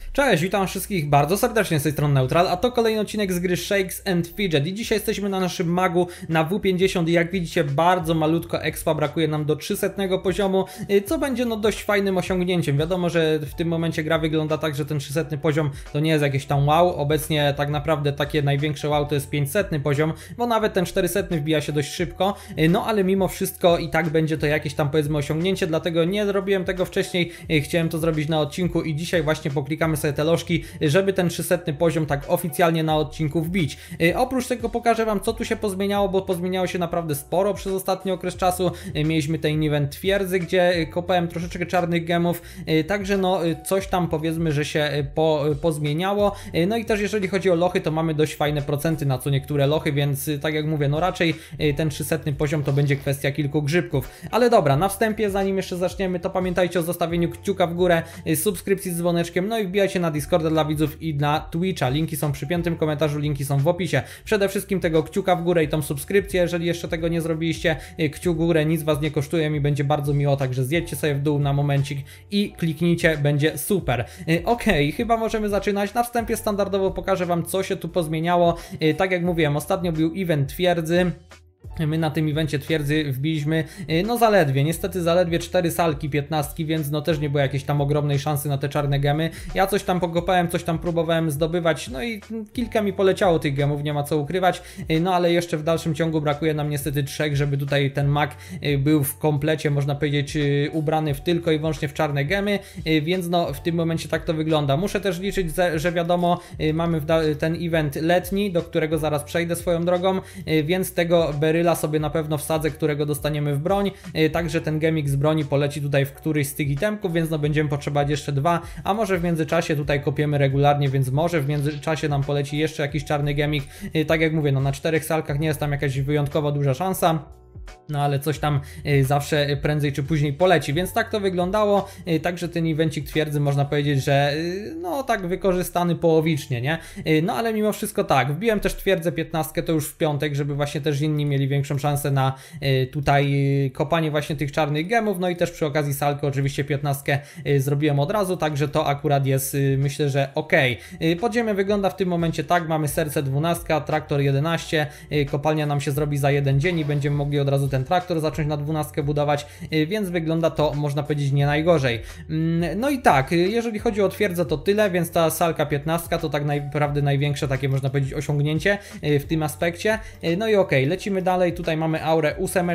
Cześć, witam wszystkich bardzo serdecznie z tej strony Neutral, a to kolejny odcinek z gry Shakes and Fidget i dzisiaj jesteśmy na naszym magu na W50 i jak widzicie bardzo malutko expa, brakuje nam do 300 poziomu, co będzie no dość fajnym osiągnięciem. Wiadomo, że w tym momencie gra wygląda tak, że ten 300 poziom to nie jest jakieś tam wow, obecnie tak naprawdę takie największe wow to jest 500 poziom, bo nawet ten 400 wbija się dość szybko, no ale mimo wszystko i tak będzie to jakieś tam powiedzmy osiągnięcie, dlatego nie zrobiłem tego wcześniej, chciałem to zrobić na odcinku i dzisiaj właśnie poklikamy sobie te lożki, żeby ten 300 poziom tak oficjalnie na odcinku wbić. Oprócz tego pokażę wam, co tu się pozmieniało, bo pozmieniało się naprawdę sporo przez ostatni okres czasu. Mieliśmy ten event twierdzy, gdzie kopałem troszeczkę czarnych gemów, także no coś tam powiedzmy, że się pozmieniało. No i też jeżeli chodzi o lochy, to mamy dość fajne procenty na co niektóre lochy, więc tak jak mówię, no raczej ten 300 poziom to będzie kwestia kilku grzybków. Ale dobra, na wstępie, zanim jeszcze zaczniemy, to pamiętajcie o zostawieniu kciuka w górę, subskrypcji z dzwoneczkiem, no i wbijajcie na Discorda dla widzów i na Twitcha. Linki są przy piętym komentarzu, linki są w opisie. Przede wszystkim tego kciuka w górę i tą subskrypcję, jeżeli jeszcze tego nie zrobiliście. Kciuk w górę nic was nie kosztuje, mi będzie bardzo miło, także zjedźcie sobie w dół na momencik i kliknijcie, będzie super. Okej, chyba możemy zaczynać. Na wstępie standardowo pokażę wam, co się tu pozmieniało. Tak jak mówiłem, ostatnio był event twierdzy. My na tym evencie twierdzy wbiliśmy, no zaledwie, niestety zaledwie 4 salki 15, więc no też nie było jakiejś tam ogromnej szansy na te czarne gemy. Ja coś tam pokopałem, coś tam próbowałem zdobywać, no i kilka mi poleciało tych gemów, nie ma co ukrywać, no ale jeszcze w dalszym ciągu brakuje nam niestety 3, żeby tutaj ten mag był w komplecie, można powiedzieć, ubrany tylko i wyłącznie w czarne gemy, więc no w tym momencie tak to wygląda. Muszę też liczyć, że wiadomo, mamy ten event letni, do którego zaraz przejdę swoją drogą, więc tego beryla sobie na pewno wsadzę, którego dostaniemy w broń, także ten gemik z broni poleci tutaj w któryś z tych itemków, więc no będziemy potrzebować jeszcze 2, a może w międzyczasie tutaj kopiemy regularnie, więc może w międzyczasie nam poleci jeszcze jakiś czarny gemik. Tak jak mówię, no na 4 salkach nie jest tam jakaś wyjątkowo duża szansa. No ale coś tam zawsze prędzej czy później poleci, więc tak to wyglądało. Także ten evencik twierdzy można powiedzieć, że no tak wykorzystany połowicznie, nie? No ale mimo wszystko tak, wbiłem też twierdzę 15 to już w piątek, żeby właśnie też inni mieli większą szansę na tutaj kopanie właśnie tych czarnych gemów, no i też przy okazji salkę oczywiście 15 zrobiłem od razu, także to akurat jest myślę, że ok. Podziemie wygląda w tym momencie tak, mamy serce 12, traktor 11, kopalnia nam się zrobi za jeden dzień i będziemy mogli od razu ten traktor zacząć na 12 budować, więc wygląda to, można powiedzieć, nie najgorzej. No i tak, jeżeli chodzi o twierdzę to tyle, więc ta salka 15 to tak naprawdę największe takie, można powiedzieć, osiągnięcie w tym aspekcie. No i okej, lecimy dalej, tutaj mamy aurę 8.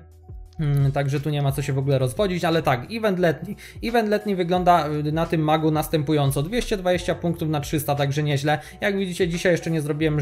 Także tu nie ma co się w ogóle rozwodzić, ale tak, event letni. Event letni wygląda na tym magu następująco. 220 punktów na 300, także nieźle. Jak widzicie, dzisiaj jeszcze nie zrobiłem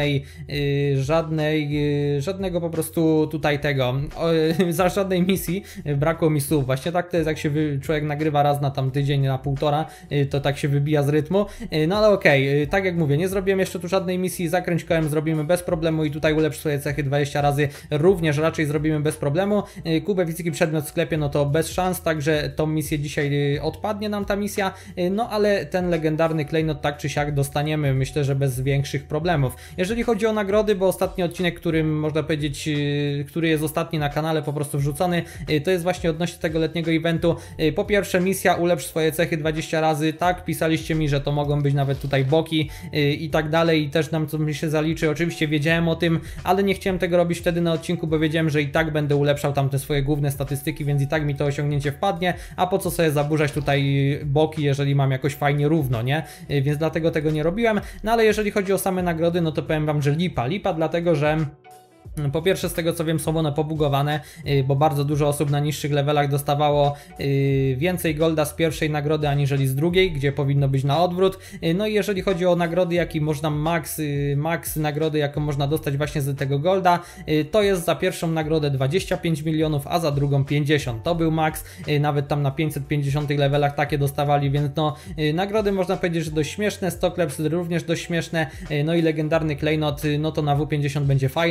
żadnego po prostu tutaj tego, za żadnej misji, brakło mi słów. Właśnie tak to jest, jak się człowiek nagrywa raz na tam tydzień, na półtora, to tak się wybija z rytmu. No ale okej, tak jak mówię, nie zrobiłem jeszcze tu żadnej misji, zakręć kołem zrobimy bez problemu i tutaj ulepsz swoje cechy 20 razy również raczej zrobimy bez problemu. Kubę fizyki przedmiot w sklepie, no to bez szans, także tą misję dzisiaj odpadnie nam ta misja, no ale ten legendarny klejnot tak czy siak dostaniemy, myślę, że bez większych problemów. Jeżeli chodzi o nagrody, bo ostatni odcinek, którym można powiedzieć, który jest ostatni na kanale po prostu wrzucony, to jest właśnie odnośnie tego letniego eventu. Po pierwsze misja ulepsz swoje cechy 20 razy, tak, pisaliście mi, że to mogą być nawet tutaj boki i tak dalej i też nam to mi się zaliczy, oczywiście wiedziałem o tym, ale nie chciałem tego robić wtedy na odcinku, bo wiedziałem, że i tak będę ulepszał tam te swoje główne statystyki, więc i tak mi to osiągnięcie wpadnie, a po co sobie zaburzać tutaj boki, jeżeli mam jakoś fajnie równo, nie? Więc dlatego tego nie robiłem, no ale jeżeli chodzi o same nagrody, no to powiem wam, że lipa dlatego, że po pierwsze, z tego co wiem, są one pobugowane, bo bardzo dużo osób na niższych levelach dostawało więcej golda z pierwszej nagrody aniżeli z drugiej, gdzie powinno być na odwrót. No i jeżeli chodzi o nagrody, jaki można max nagrody, jaką można dostać właśnie z tego golda, to jest za pierwszą nagrodę 25 milionów, a za drugą 50. To był max, nawet tam na 550 levelach takie dostawali, więc no nagrody można powiedzieć, że dość śmieszne, Stockleps również dość śmieszne, no i legendarny klejnot, no to na W50 będzie fajny, ale na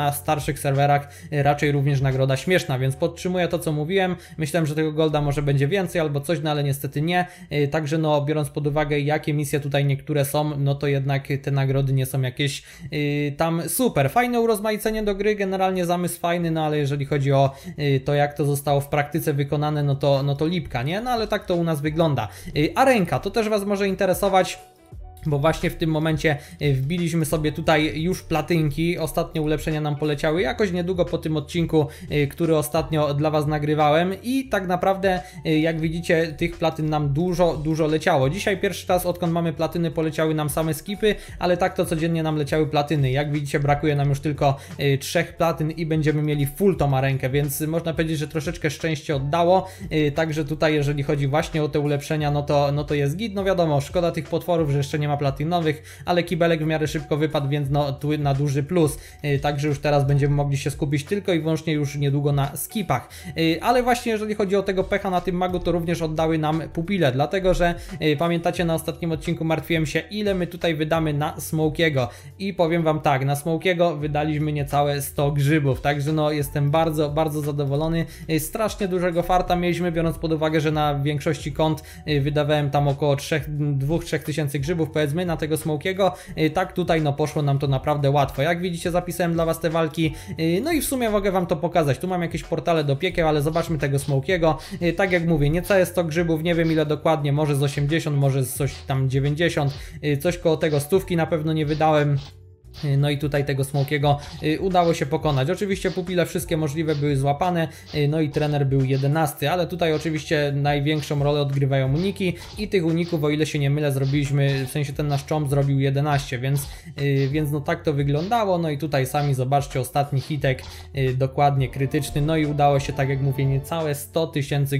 na starszych serwerach raczej również nagroda śmieszna, więc podtrzymuję to, co mówiłem. Myślałem, że tego golda może będzie więcej albo coś, no ale niestety nie. Także no, biorąc pod uwagę, jakie misje tutaj niektóre są, no to jednak te nagrody nie są jakieś tam super. Fajne urozmaicenie do gry, generalnie zamysł fajny, no ale jeżeli chodzi o to, jak to zostało w praktyce wykonane, no to lipka, nie? No ale tak to u nas wygląda. Arenka, to też Was może interesować, bo właśnie w tym momencie wbiliśmy sobie tutaj już platynki. Ostatnie ulepszenia nam poleciały jakoś niedługo po tym odcinku, który ostatnio dla Was nagrywałem i tak naprawdę, jak widzicie, tych platyn nam dużo leciało. Dzisiaj pierwszy raz, odkąd mamy platyny, poleciały nam same skipy, ale tak to codziennie nam leciały platyny. Jak widzicie, brakuje nam już tylko 3 platyn i będziemy mieli full tą arenkę, więc można powiedzieć, że troszeczkę szczęście oddało. Także tutaj, jeżeli chodzi właśnie o te ulepszenia, no to jest git. No wiadomo, szkoda tych potworów, że jeszcze nie ma platynowych, ale kibelek w miarę szybko wypadł, więc no tu na duży plus. Także już teraz będziemy mogli się skupić tylko i wyłącznie już niedługo na skipach. Ale właśnie jeżeli chodzi o tego pecha na tym magu, to również oddały nam pupile, dlatego że pamiętacie, na ostatnim odcinku martwiłem się, ile my tutaj wydamy na Smokiego i powiem Wam tak, na Smokiego wydaliśmy niecałe 100 grzybów, także no jestem bardzo zadowolony. Strasznie dużego farta mieliśmy, biorąc pod uwagę, że na większości kont wydawałem tam około 2-3 tysięcy grzybów, powiedzmy, na tego Smokiego. Tak tutaj no poszło nam to naprawdę łatwo. Jak widzicie, zapisałem dla Was te walki, no i w sumie mogę Wam to pokazać. Tu mam jakieś portale do piekieł, ale zobaczmy tego Smokiego. Tak jak mówię, niecałe 100 grzybów, nie wiem ile dokładnie, może z 80, może z coś tam 90, coś koło tego, stówki na pewno nie wydałem. No i tutaj tego Smokiego udało się pokonać. Oczywiście pupile wszystkie możliwe były złapane, no i trener był 11, ale tutaj oczywiście największą rolę odgrywają uniki i tych uników, o ile się nie mylę, zrobiliśmy, w sensie ten nasz chomp zrobił 11, więc no tak to wyglądało. No i tutaj sami zobaczcie, ostatni hitek, dokładnie krytyczny, no i udało się, tak jak mówię, niecałe 100 tysięcy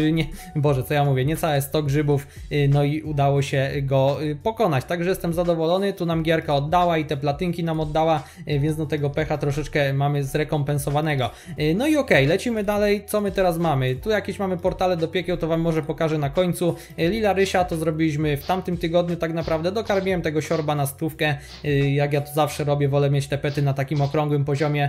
niecałe 100 grzybów, no i udało się go pokonać, także jestem zadowolony. Tu nam gierka oddała i te platynki nam oddała, więc no tego pecha troszeczkę mamy zrekompensowanego. No i okej, lecimy dalej. Co my teraz mamy? Tu jakieś mamy portale do piekieł, to Wam może pokażę na końcu. Lila Rysia to zrobiliśmy w tamtym tygodniu, tak naprawdę dokarmiłem tego siorba na stówkę, jak ja to zawsze robię, wolę mieć te pety na takim okrągłym poziomie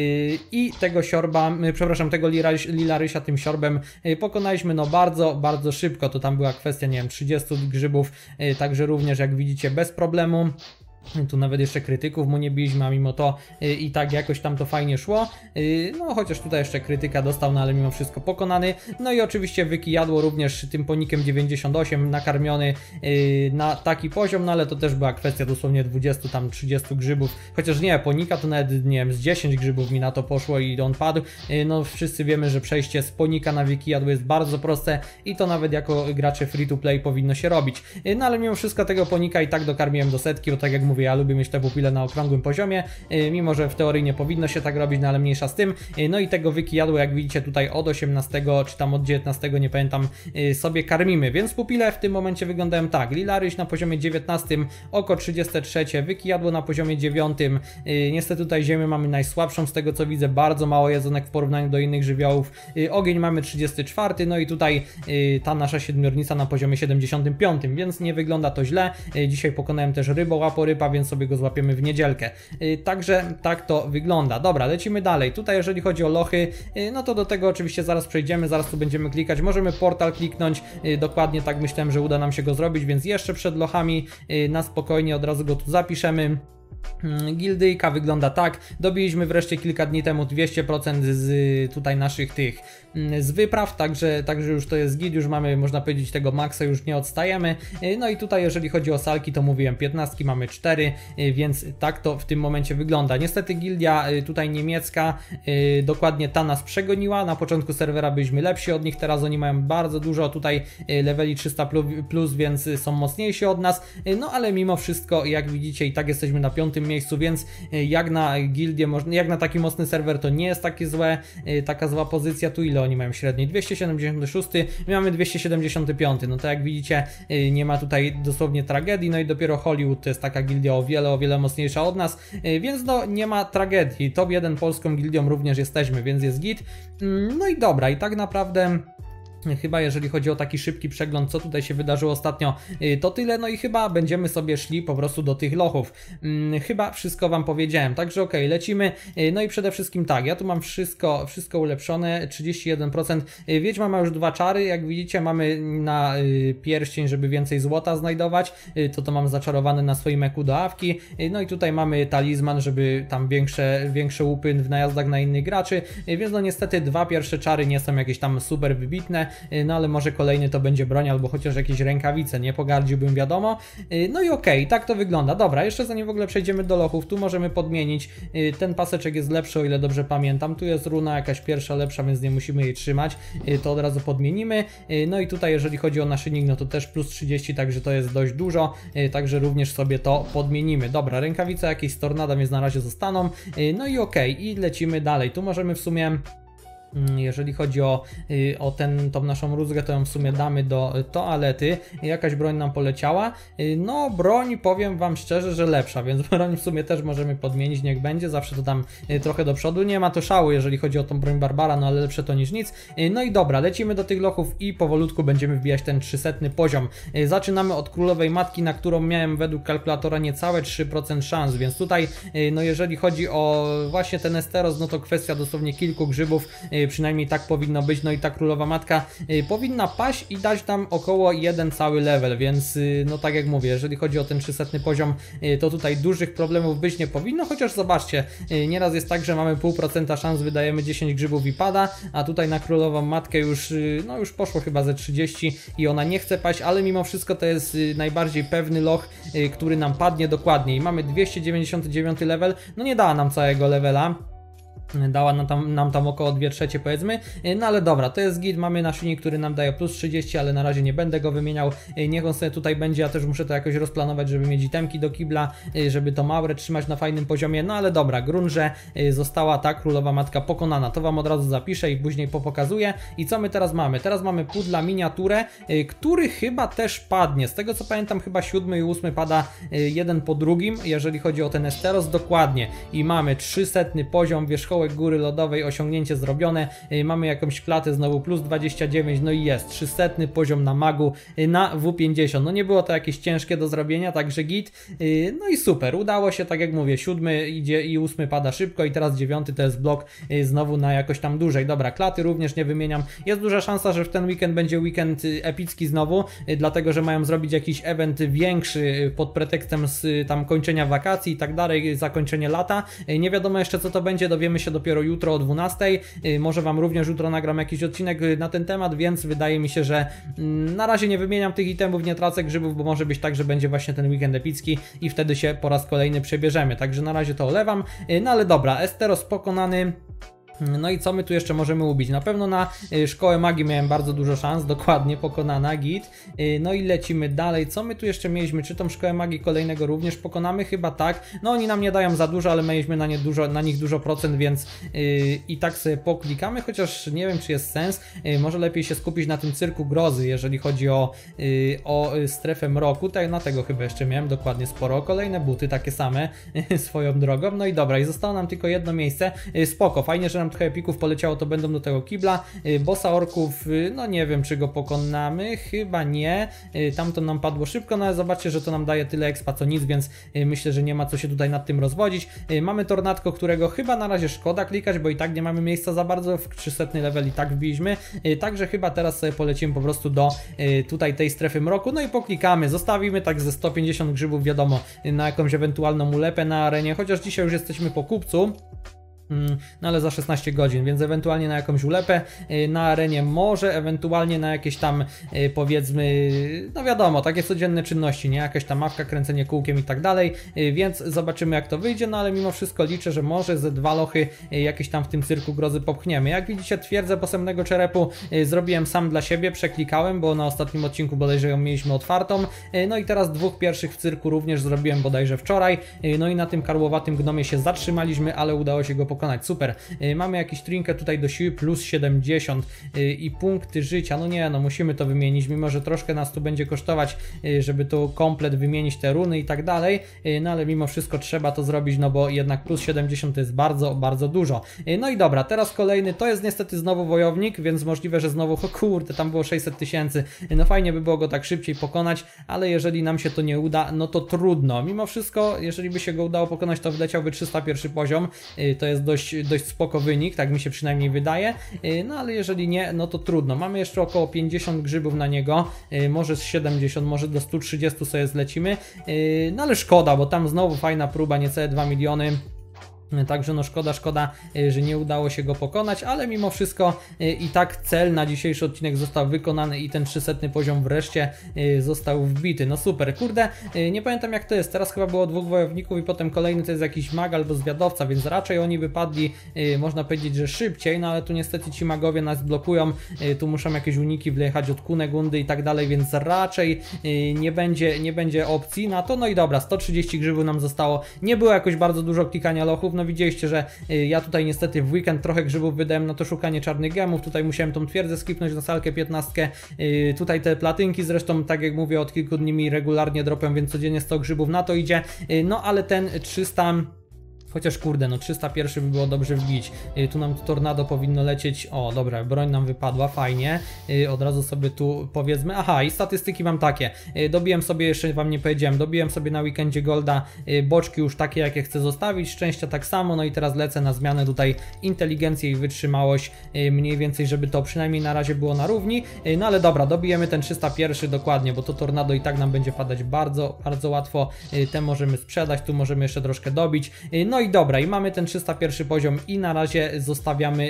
i tego siorba, przepraszam, tego Lila Rysia tym siorbem pokonaliśmy no bardzo szybko. To tam była kwestia, nie wiem, 30 grzybów, także również jak widzicie bez problemu. Tu nawet jeszcze krytyków mu nie biliśmy, a mimo to i tak jakoś tam to fajnie szło. No chociaż tutaj jeszcze krytyka dostał, no ale mimo wszystko pokonany. No i oczywiście Wyki jadło również tym ponikiem 98, nakarmiony na taki poziom, no ale to też była kwestia dosłownie 20 tam 30 grzybów. Chociaż nie, ponika to nawet, nie wiem, z 10 grzybów mi na to poszło i on padł. No wszyscy wiemy, że przejście z ponika na Wyki jadło jest bardzo proste i to nawet jako gracze free to play powinno się robić. No ale mimo wszystko tego ponika i tak dokarmiłem do setki, bo tak jak mówię, ja lubię mieć te pupile na okrągłym poziomie, mimo że w teorii nie powinno się tak robić, no ale mniejsza z tym. No i tego Wyki jadło, jak widzicie tutaj od 18 czy tam od 19, nie pamiętam, sobie karmimy, więc pupile w tym momencie wyglądają tak. Lilaryś na poziomie 19, oko 33, Wyki jadło na poziomie 9. Niestety tutaj ziemię mamy najsłabszą z tego co widzę, bardzo mało jedzonek w porównaniu do innych żywiołów. Ogień mamy 34, no i tutaj ta nasza siedmiornica na poziomie 75, więc nie wygląda to źle. Dzisiaj pokonałem też rybołaporyba, więc sobie go złapiemy w niedzielkę. Także tak to wygląda. Dobra, lecimy dalej. Tutaj jeżeli chodzi o lochy, no to do tego oczywiście zaraz przejdziemy, zaraz tu będziemy klikać. Możemy portal kliknąć, dokładnie tak myślałem, że uda nam się go zrobić, więc jeszcze przed lochami na spokojnie od razu go tu zapiszemy. Gildyjka wygląda tak, dobiliśmy wreszcie kilka dni temu 200% z tutaj naszych tych z wypraw, także już to jest git, już mamy, można powiedzieć, tego maksa, już nie odstajemy. No i tutaj jeżeli chodzi o salki, to mówiłem 15, mamy 4, więc tak to w tym momencie wygląda. Niestety gildia tutaj niemiecka, dokładnie ta nas przegoniła, na początku serwera byliśmy lepsi od nich, teraz oni mają bardzo dużo tutaj leveli 300 plus, więc są mocniejsi od nas, no ale mimo wszystko, jak widzicie, i tak jesteśmy na 5. miejscu, więc jak na gildię, jak na taki mocny serwer, to nie jest takie złe, taka zła pozycja. Tu ile oni mają średniej? 276, my mamy 275, no to jak widzicie, nie ma tutaj dosłownie tragedii. No i dopiero Hollywood to jest taka gildia o wiele mocniejsza od nas, więc no nie ma tragedii. Top 1 polską gildią również jesteśmy, więc jest git. No i dobra, i tak naprawdę Chyba jeżeli chodzi o taki szybki przegląd, co tutaj się wydarzyło ostatnio, to tyle. No i chyba będziemy sobie szli po prostu do tych lochów. Chyba wszystko wam powiedziałem, także okej, lecimy. No i przede wszystkim tak, ja tu mam wszystko ulepszone, 31%. Wiedźma ma już 2 czary, jak widzicie mamy na pierścień, żeby więcej złota znajdować, to mam zaczarowane na swoim eku do awki. No i tutaj mamy talizman, żeby tam większe łupy w najazdach na innych graczy, więc no niestety 2 pierwsze czary nie są jakieś tam super wybitne. No ale może kolejny to będzie broń albo chociaż jakieś rękawice, nie pogardziłbym, wiadomo. No i okej, tak to wygląda. Dobra, jeszcze zanim w ogóle przejdziemy do lochów, tu możemy podmienić. Ten paseczek jest lepszy, o ile dobrze pamiętam. Tu jest runa jakaś pierwsza lepsza, więc nie musimy jej trzymać. To od razu podmienimy. No i tutaj jeżeli chodzi o naszyjnik, no to też plus 30, także to jest dość dużo. Także również sobie to podmienimy. Dobra, rękawice jakieś z tornada więc na razie zostaną. No i okej, i lecimy dalej. Tu możemy w sumie... Jeżeli chodzi o tą naszą rózgę, to ją w sumie damy do toalety. Jakaś broń nam poleciała. No broń, powiem wam szczerze, że lepsza, więc broń w sumie też możemy podmienić, niech będzie. Zawsze to tam trochę do przodu. Nie ma to szału, jeżeli chodzi o tą broń Barbara, no ale lepsze to niż nic. No i dobra, lecimy do tych lochów i powolutku będziemy wbijać ten 300 poziom. Zaczynamy od Królowej Matki, na którą miałem według kalkulatora niecałe 3% szans, więc tutaj no jeżeli chodzi o właśnie ten Esteros, no to kwestia dosłownie kilku grzybów. Przynajmniej tak powinno być, no i ta Królowa Matka powinna paść i dać tam około 1 cały level, więc no tak jak mówię, jeżeli chodzi o ten 300 poziom, to tutaj dużych problemów być nie powinno, chociaż zobaczcie, nieraz jest tak, że mamy 0,5% szans, wydajemy 10 grzybów i pada, a tutaj na Królową Matkę już, no już poszło chyba ze 30 i ona nie chce paść, ale mimo wszystko to jest najbardziej pewny loch, który nam padnie dokładnie i mamy 299 level, no nie dała nam całego levela. Dała nam tam około 2/3 powiedzmy, no ale dobra, to jest git, mamy naszyjnik, który nam daje plus 30, ale na razie nie będę go wymieniał, niech on sobie tutaj będzie, ja też muszę to jakoś rozplanować, żeby mieć itemki do kibla, żeby to Maurę trzymać na fajnym poziomie, no ale dobra, grunt, że została ta Królowa Matka pokonana, to wam od razu zapiszę i później popokazuję. I co my teraz mamy? Teraz mamy pudla miniaturę, który chyba też padnie, z tego co pamiętam chyba 7 i 8 pada jeden po drugim, jeżeli chodzi o ten Esteros, dokładnie, i mamy 300 poziom wierzchołek góry lodowej, osiągnięcie zrobione, mamy jakąś klatę znowu plus 29, no i jest 300 poziom na magu na W50, no nie było to jakieś ciężkie do zrobienia, także git, no i super, udało się, tak jak mówię, 7 idzie i 8 pada szybko i teraz 9 to jest blok znowu na jakoś tam dłużej. Dobra, klaty również nie wymieniam, jest duża szansa, że w ten weekend będzie weekend epicki znowu, dlatego, że mają zrobić jakiś event większy pod pretekstem z tam kończenia wakacji i tak dalej, zakończenie lata, nie wiadomo jeszcze co to będzie, dowiemy się dopiero jutro o 12. Może wam również jutro nagram jakiś odcinek na ten temat, więc wydaje mi się, że na razie nie wymieniam tych itemów, nie tracę grzybów, bo może być tak, że będzie właśnie ten weekend epicki i wtedy się po raz kolejny przebierzemy. Także na razie to olewam. No ale dobra, Esteros pokonany. No i co my tu jeszcze możemy ubić? Na pewno na Szkołę Magii miałem bardzo dużo szans, dokładnie pokonana, git. No i lecimy dalej. Co my tu jeszcze mieliśmy? Czy tą Szkołę Magii kolejnego również pokonamy? Chyba tak. No oni nam nie dają za dużo, ale mieliśmy na nich dużo procent, więc i tak sobie poklikamy, chociaż nie wiem czy jest sens. Może lepiej się skupić na tym Cyrku Grozy, jeżeli chodzi o strefę mroku. Tak, na tego chyba jeszcze miałem dokładnie sporo. Kolejne buty takie same swoją drogą. No i dobra, i zostało nam tylko jedno miejsce. Spoko, fajnie, że nam trochę epików poleciało, to będą do tego kibla. Bossa orków, no nie wiem czy go pokonamy, chyba nie. Tamto nam padło szybko, no ale zobaczcie, że to nam daje tyle expa co nic, więc myślę, że nie ma co się tutaj nad tym rozwodzić. Mamy tornadko, którego chyba na razie szkoda klikać, bo i tak nie mamy miejsca za bardzo, w 300 level i tak wbiliśmy, także chyba teraz sobie polecimy po prostu do tutaj tej strefy mroku, no i poklikamy, zostawimy tak ze 150 grzybów, wiadomo, na jakąś ewentualną ulepę na arenie, chociaż dzisiaj już jesteśmy po kupcu. No ale za 16 godzin, więc ewentualnie na jakąś ulepę na arenie, może ewentualnie na jakieś tam powiedzmy, no wiadomo, takie codzienne czynności, nie? Jakaś tam mawka, kręcenie kółkiem i tak dalej, więc zobaczymy jak to wyjdzie, no ale mimo wszystko liczę, że może ze 2 lochy jakieś tam w tym Cyrku Grozy popchniemy. Jak widzicie, twierdzę posemnego czerepu zrobiłem sam dla siebie, przeklikałem, bo na ostatnim odcinku bodajże ją mieliśmy otwartą, no i teraz 2 pierwszych w cyrku również zrobiłem bodajże wczoraj, no i na tym karłowatym gnomie się zatrzymaliśmy, ale udało się go pokonać, super. Mamy jakiś trinket tutaj do siły plus 70 i punkty życia, no nie, no musimy to wymienić, mimo że troszkę nas tu będzie kosztować, żeby tu komplet wymienić te runy i tak dalej, no ale mimo wszystko trzeba to zrobić, no bo jednak plus 70 to jest bardzo, bardzo dużo. No i dobra, teraz kolejny, to jest niestety znowu wojownik, więc możliwe, że znowu, o kurde, tam było 600 000, no fajnie by było go tak szybciej pokonać, ale jeżeli nam się to nie uda, no to trudno. Mimo wszystko, jeżeli by się go udało pokonać, to wleciałby 301 poziom, to jest dość spoko wynik, tak mi się przynajmniej wydaje, no ale jeżeli nie, no to trudno. Mamy jeszcze około 50 grzybów na niego, może z 70, może do 130 sobie zlecimy, no ale szkoda, bo tam znowu fajna próba, niecałe 2 miliony. Także no szkoda, że nie udało się go pokonać, ale mimo wszystko i tak cel na dzisiejszy odcinek został wykonany i ten 300 poziom wreszcie został wbity. No super, kurde, nie pamiętam jak to jest, teraz chyba było 2 wojowników i potem kolejny to jest jakiś mag albo zwiadowca, więc raczej oni wypadli, można powiedzieć, że szybciej, no ale tu niestety ci magowie nas blokują, tu muszą jakieś uniki wjechać od Kunegundy i tak dalej, więc raczej nie będzie opcji na to. No i dobra, 130 grzybów nam zostało, nie było jakoś bardzo dużo klikania lochów, no widzieliście, że ja tutaj niestety w weekend trochę grzybów wydałem na to szukanie czarnych gemów, tutaj musiałem tą twierdzę skipnąć na salkę 15, tutaj te platynki zresztą, tak jak mówię, od kilku dni mi regularnie dropią, więc codziennie 100 grzybów na to idzie, no ale ten 300... Chociaż kurde, no 301 by było dobrze wbić. Tu nam tornado powinno lecieć. O, dobra, broń nam wypadła, fajnie. Od razu sobie tu powiedzmy. Aha, i statystyki mam takie. Dobiłem sobie, jeszcze wam nie powiedziałem, dobiłem sobie na weekendzie golda boczki już takie, jakie chcę zostawić. Szczęścia tak samo, no i teraz lecę na zmianę tutaj inteligencję i wytrzymałość. Mniej więcej, żeby to przynajmniej na razie było na równi. No ale dobra, dobijemy ten 301 dokładnie, bo to tornado i tak nam będzie padać bardzo, bardzo łatwo. Te możemy sprzedać, tu możemy jeszcze troszkę dobić. No i dobra, i mamy ten 301 poziom i na razie zostawiamy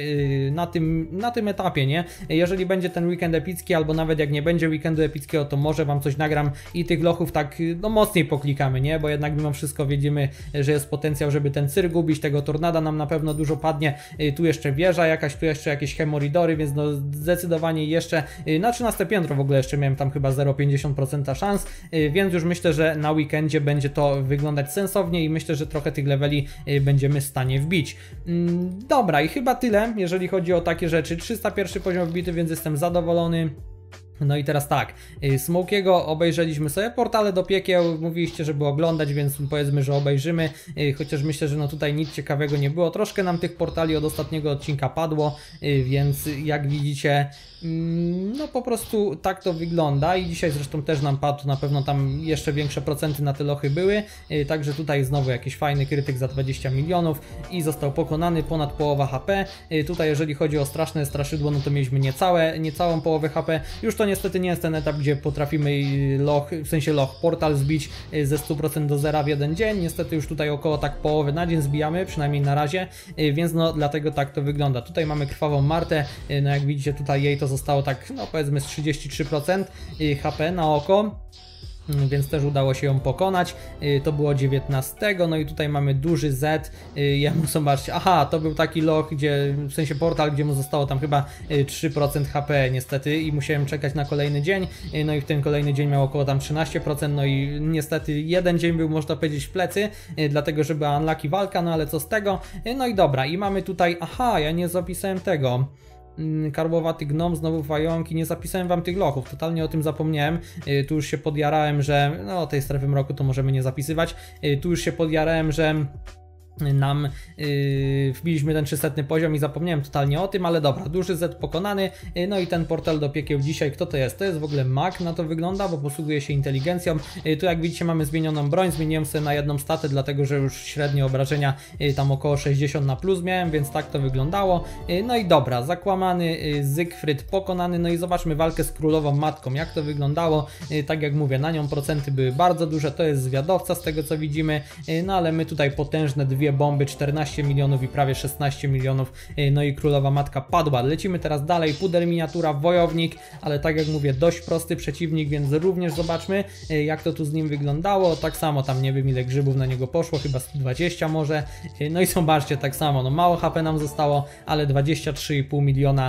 na tym etapie, nie? Jeżeli będzie ten weekend epicki, albo nawet jak nie będzie weekendu epickiego, to może wam coś nagram i tych lochów tak no mocniej poklikamy, nie? Bo jednak mimo wszystko widzimy, że jest potencjał, żeby ten cyrk gubić, tego tornada nam na pewno dużo padnie, tu jeszcze wieża jakaś, tu jeszcze jakieś hemoridory, więc no zdecydowanie jeszcze na 13 piętro w ogóle jeszcze miałem tam chyba 0,50% szans, więc już myślę, że na weekendzie będzie to wyglądać sensownie i myślę, że trochę tych leveli będziemy w stanie wbić. Dobra, i chyba tyle, jeżeli chodzi o takie rzeczy. 301 poziom wbity, więc jestem zadowolony. No i teraz tak, Smokiego obejrzeliśmy sobie, portale do piekieł, mówiliście, żeby oglądać, więc powiedzmy, że obejrzymy, chociaż myślę, że no tutaj nic ciekawego nie było, troszkę nam tych portali od ostatniego odcinka padło, więc jak widzicie, no po prostu tak to wygląda i dzisiaj zresztą też nam padł, na pewno tam jeszcze większe procenty na te lochy były, także tutaj znowu jakiś fajny krytyk za 20 milionów i został pokonany, ponad połowa HP, tutaj jeżeli chodzi o straszne straszydło, no to mieliśmy niecałą połowę HP, już to niestety nie jest ten etap, gdzie potrafimy loch, w sensie loch portal zbić ze 100% do zera w jeden dzień, niestety już tutaj około tak połowy na dzień zbijamy, przynajmniej na razie, więc no dlatego tak to wygląda. Tutaj mamy krwawą Martę, no jak widzicie tutaj jej to zostało tak, no powiedzmy z 33% HP na oko. Więc też udało się ją pokonać, to było 19, no i tutaj mamy duży Z, jemu zobaczcie, aha, to był taki loch, gdzie, w sensie portal, gdzie mu zostało tam chyba 3% HP niestety i musiałem czekać na kolejny dzień, no i w ten kolejny dzień miał około tam 13%, no i niestety jeden dzień był, można powiedzieć, w plecy, dlatego że była unlucky walka, no ale co z tego, no i dobra, i mamy tutaj, aha, ja nie zapisałem tego. Karbowaty gnom, znowu pająki, nie zapisałem wam tych lochów, totalnie o tym zapomniałem, tu już się podjarałem, że no tej strefy mroku to możemy nie zapisywać, tu już się podjarałem, że nam wbiliśmy ten 300 poziom i zapomniałem totalnie o tym, ale dobra, duży Z pokonany, no i ten portal do piekieł dzisiaj, kto to jest? To jest w ogóle mag, na to wygląda, bo posługuje się inteligencją, tu jak widzicie mamy zmienioną broń, zmieniłem sobie na jedną statę, dlatego że już średnie obrażenia tam około 60 na plus miałem, więc tak to wyglądało, no i dobra, zakłamany Zygfryd pokonany, no i zobaczmy walkę z królową matką, jak to wyglądało, tak jak mówię, na nią procenty były bardzo duże, to jest zwiadowca z tego co widzimy, no ale my tutaj potężne dwie bomby, 14 milionów i prawie 16 milionów, no i królowa matka padła. Lecimy teraz dalej, puder miniatura, wojownik, ale tak jak mówię, dość prosty przeciwnik, więc również zobaczmy jak to tu z nim wyglądało, tak samo tam nie wiem ile grzybów na niego poszło, chyba 120 może, no i zobaczcie, tak samo, no mało HP nam zostało, ale 23,5 miliona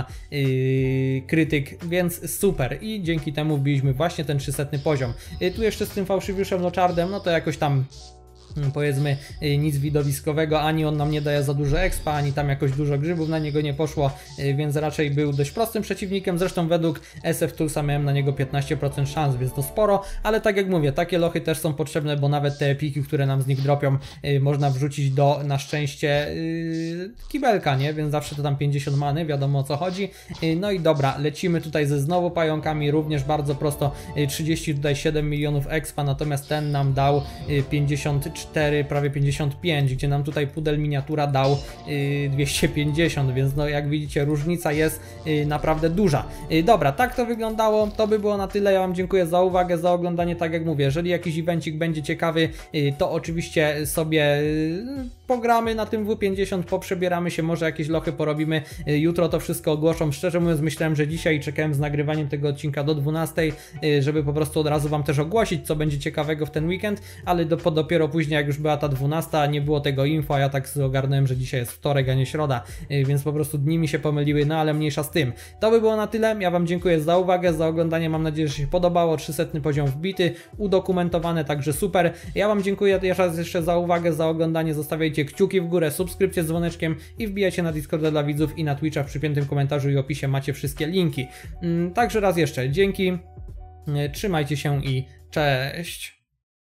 krytyk, więc super i dzięki temu wbiliśmy właśnie ten 300 poziom. Tu jeszcze z tym fałszywiuszem Lochardem, no to jakoś tam powiedzmy nic widowiskowego, ani on nam nie daje za dużo expa, ani tam jakoś dużo grzybów na niego nie poszło, więc raczej był dość prostym przeciwnikiem. Zresztą według SF Toolsa miałem na niego 15% szans, więc to sporo, ale tak jak mówię, takie lochy też są potrzebne, bo nawet te epiki, które nam z nich dropią, można wrzucić do, na szczęście, kibelka, nie? Więc zawsze to tam 50 many, wiadomo o co chodzi. No i dobra, lecimy tutaj ze znowu pająkami, również bardzo prosto, 30 tutaj 7 milionów expa, natomiast ten nam dał 54, prawie 55, gdzie nam tutaj pudel miniatura dał 250, więc no jak widzicie różnica jest naprawdę duża. Dobra, tak to wyglądało, to by było na tyle. Ja Wam dziękuję za uwagę, za oglądanie. Tak jak mówię, jeżeli jakiś evencik będzie ciekawy, to oczywiście sobie pogramy na tym W50, poprzebieramy się, może jakieś lochy porobimy. Jutro to wszystko ogłoszą. Szczerze mówiąc, myślałem, że dzisiaj czekałem z nagrywaniem tego odcinka do 12, żeby po prostu od razu Wam też ogłosić, co będzie ciekawego w ten weekend, ale dopiero później, jak już była ta 12, nie było tego info, a ja tak ogarnąłem, że dzisiaj jest wtorek, a nie środa, więc po prostu dni mi się pomyliły, no ale mniejsza z tym. To by było na tyle. Ja Wam dziękuję za uwagę, za oglądanie. Mam nadzieję, że się podobało. 300 poziom wbity, udokumentowany, także super. Ja Wam dziękuję jeszcze za uwagę, za oglądanie. Zostawiajcie kciuki w górę, subskrypcję z dzwoneczkiem i wbijajcie na Discorda dla widzów i na Twitcha. W przypiętym komentarzu i opisie macie wszystkie linki. Także raz jeszcze dzięki, trzymajcie się i cześć.